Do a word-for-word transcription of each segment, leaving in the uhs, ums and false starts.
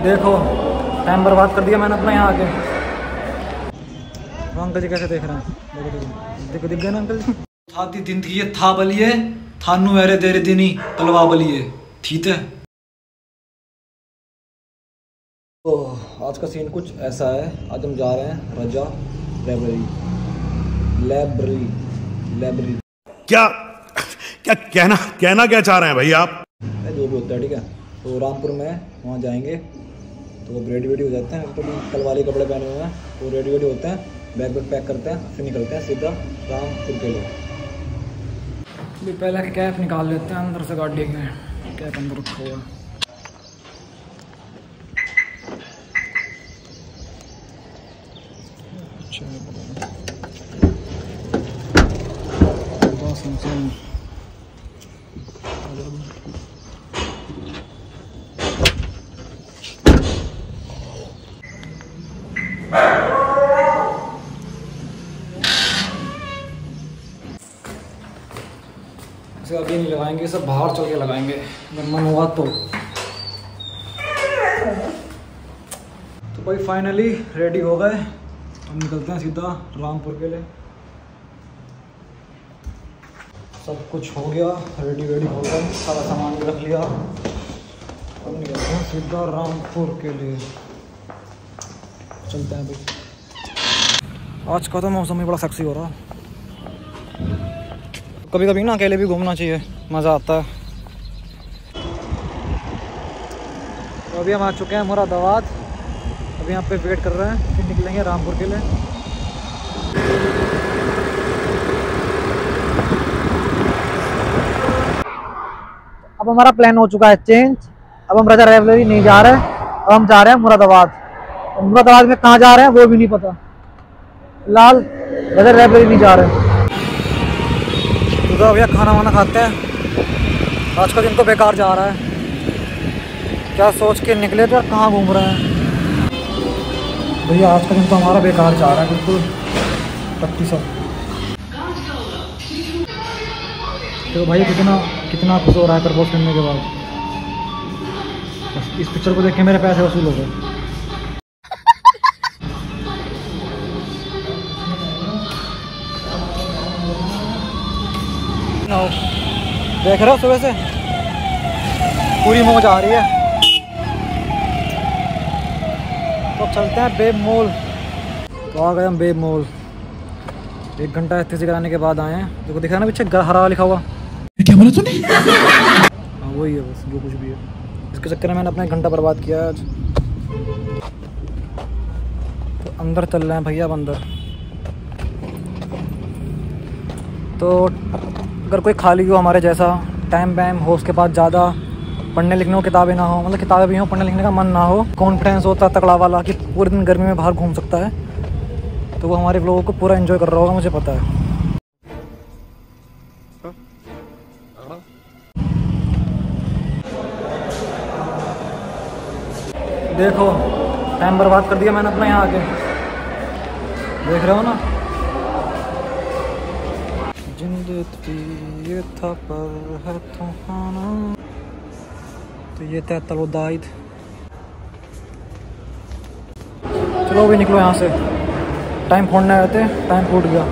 देखो टाइम बर्बाद कर दिया मैंने अपना यहाँ आके। अंकल जी कैसे देख रहे हैं, देखो देखो दिख गए ना अंकल जी। था दी जिंदगी था बलिए थानू मेरे देरे दिनी तलवा बलिए ठीक है। तो आज का सीन कुछ ऐसा है, आज हम जा रहे हैं रजा लाइब्रेरी लाइब्रेरी लाइब्रेरी क्या क्या कहना कहना क्या चाह रहे हैं भाई आप? जो भी होता है ठीक है। तो रामपुर में वहाँ जाएंगे तो वो रेडी वेडी हो जाते हैं, तो कल वाले कपड़े पहने हुए हैं वो रेडी वेडी होते हैं, बैग बैग पैक करते हैं, फिर निकलते हैं सीधा रामपुर के लिए। भी पहले कैप निकाल लेते हैं अंदर से गाड़ी में, कैप अंदर रखा हुआ है। इसे अभी नहीं लगाएंगे, सब बाहर चल के लगाएंगे जब मन हुआ तो। तो भाई फाइनली रेडी हो गए, हम निकलते हैं सीधा रामपुर के लिए। सब कुछ हो गया, रेडी वेडी हो गए, सारा सामान भी रख लिया, अब निकलते हैं सीधा रामपुर के लिए। चलते हैं भाई। आज का तो मौसम ही बड़ा सेक्सी हो रहा है। कभी कभी ना अकेले भी घूमना चाहिए, मज़ा आता है। तो अभी हम आ चुके हैं मुरादाबाद, अभी यहाँ पे वेट कर रहे हैं, फिर निकलेंगे रामपुर के लिए। अब हमारा प्लान हो चुका है चेंज, अब हम रजा लाइब्रेरी नहीं जा रहे हैं, अब हम जा रहे हैं मुरादाबाद। मुरादाबाद में कहाँ जा रहे हैं वो भी नहीं पता, फिलहाल रजा लाइब्रेरी नहीं जा रहे हैं। तो भैया खाना वाना खाते हैं, आज का दिन तो बेकार जा रहा है। क्या सोच के निकले थे और कहाँ घूम रहे हैं भैया, आज का दिन तो हमारा बेकार जा रहा है बिल्कुल पट्टी सब। तो भाई कितना कितना खुश हो रहा है प्रपोज करने के बाद। इस पिक्चर को देख के मेरे पैसे वसूल हो गए। देख रहे हो सुबह से पूरी मौज आ रही है। तो चलते हैं बेब मॉल। तो आ गए हम बेब मॉल, एक घंटा एस सी कराने के बाद आए हैं। देखो दिखा ना पीछे हरा लिखा हुआ, क्या बोला तूने? हाँ वही है बस, जो कुछ भी है। इसके चक्कर में मैंने अपना एक घंटा बर्बाद किया है आज। तो अंदर चल रहे हैं भैया, अब अंदर। तो अगर कोई खाली हो हमारे जैसा, टाइम वैम हो उसके बाद ज़्यादा, पढ़ने लिखने को किताबें ना हो, मतलब किताबें भी हो पढ़ने लिखने का मन ना हो, कॉन्फिडेंस होता तकड़ा वाला कि पूरे दिन गर्मी में बाहर घूम सकता है, तो वो हमारे लोगों को पूरा एंजॉय कर रहा होगा, मुझे पता है। देखो टाइम बर्बाद कर दिया मैंने अपना यहाँ आके, देख रहे हो ना। जिंदगी ये था पर है तूफाना, तो ये था तलोदाइद। चलो भी निकलो यहाँ से, टाइम फोड़ने आए थे, टाइम फूट गया।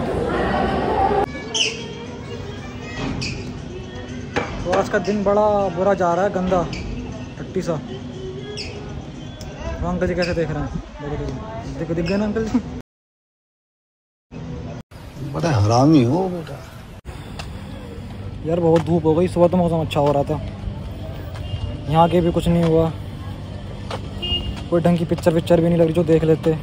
तो आज का दिन बड़ा बुरा जा रहा है, गंदा टट्टी सा। अंकल जी कैसे देख रहे हैं, देखो देखो देखो दिख गए ना अंकल जी। बड़ा हरामी हो बेटा यार, बहुत धूप हो गई। सुबह तो मौसम अच्छा हो रहा था, यहाँ के भी कुछ नहीं हुआ, कोई ढंग की पिक्चर पिक्चर भी नहीं लग रही जो देख लेते।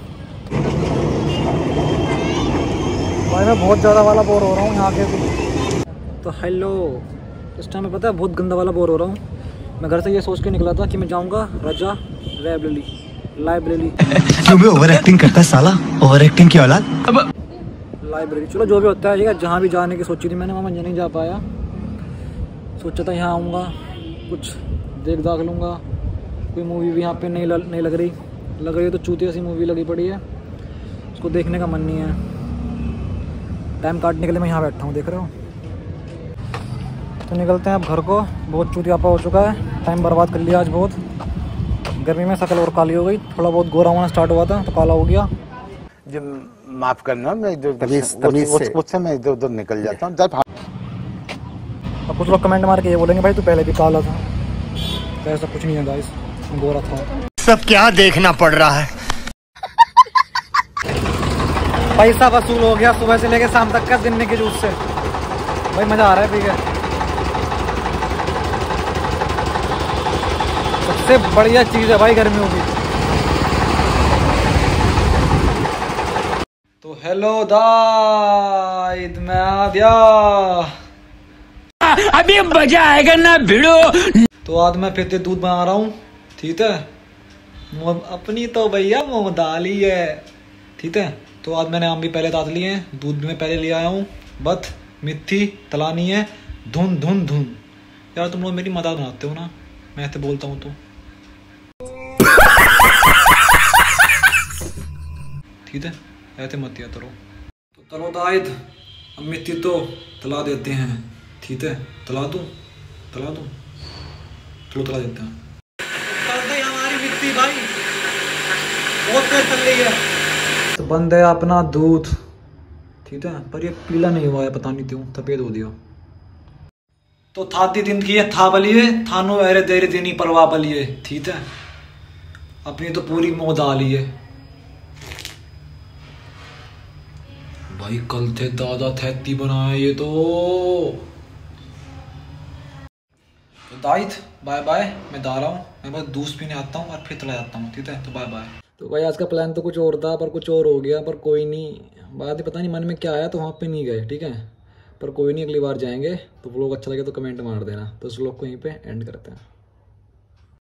भाई मैं बहुत ज़्यादा वाला बोर हो रहा हूँ यहाँ के भी। तो हेलो, इस टाइम में पता है बहुत गंदा वाला बोर हो रहा हूँ। मैं घर से ये सोच के निकला था कि मैं जाऊँगा रजा लाइब्रेरी लाइब्रेरी क्यों भी ओवर एक्टिंग करता है साला, ओवर एक्टिंग की औलाद। लाइब्रेरी चलो जो भी होता है, ठीक है। जहाँ भी जाने की सोची थी मैंने, वहाँ मैं नहीं जा पाया। सोचा था यहाँ आऊँगा, कुछ देख दाख लूँगा। कोई मूवी भी यहाँ पे नहीं ल, नहीं लग रही लग रही है तो चूतिया सी मूवी लगी पड़ी है, उसको देखने का मन नहीं है। टाइम काटने के लिए मैं यहाँ बैठा हूँ, देख रहे हो। तो निकलते हैं अब घर को, बहुत चूतियापा हो चुका है, टाइम बर्बाद कर लिया आज बहुत। गर्मी में शक्ल और काली हो गई, थोड़ा बहुत गोरा होना स्टार्ट हुआ था तो काला हो गया। जो माफ करना, मैं जो तमीज तमीज से उससे मैं इधर उधर निकल जाता हूँ। जब अब कुछ लोग कमेंट मार के ये बोलेंगे भाई तू पहले भी काला था, तो ऐसा कुछ नहीं है गाइस, गोरा था। सब क्या देखना पड़ रहा है। पैसा वसूल हो गया सुबह से लेके शाम तक का दिन के जूस से, भाई मजा आ रहा है पी के। सबसे बढ़िया चीज है भाई गर्मियों की। तो हेलो दाइद, मैं आ गया। अभी मजा आएगा ना भिड़ो। तो आज मैं फिर से दूध बना रहा हूँ, ठीक है। अपनी तो भैया मुँह दाली है, ठीक है। तो आज मैंने आम भी पहले दात लिए हैं, दूध भी मैं पहले ले आया हूँ। बस मिट्टी तलानी है, धुन धुन धुन। यार तुम लोग मेरी मदद बनाते हो ना, मैं ऐसे बोलता हूँ तो ठीक है, ऐसे मत दिया करो। तो चलो दाइद, अब मिट्टी तो तला देते हैं, ठीक है। तला दूँ तला दूँ चलो तला देते हैं। हमारी मिट्टी भाई बहुत तेज चल रही है। तो बंद है अपना दूध, ठीक है। पर ये पीला नहीं हुआ है, पता नहीं क्यों सफेद हो दिया। तो थाती दिन की है था बलिए, थानो अरे देर दिनी परवा बलिए, ठीक है। अपनी तो पूरी मोह डाली है भाई, कल थे दादा थैती बनाया ये तो। तो दाइद बाय बाय, मैं जा रहा हूँ, मैं बस दूध पीने आता हूँ और फिर चला जाता हूँ, ठीक है। तो बाय बाय। तो भाई आज का प्लान तो कुछ और था पर कुछ और हो गया, पर कोई नहीं, बाद में पता नहीं मन में क्या आया तो वहाँ पे नहीं गए, ठीक है। पर कोई नहीं, अगली बार जाएंगे। तो व्लॉग अच्छा लगे तो कमेंट मार देना। तो इस व्लॉग को यहीं पे एंड करते हैं।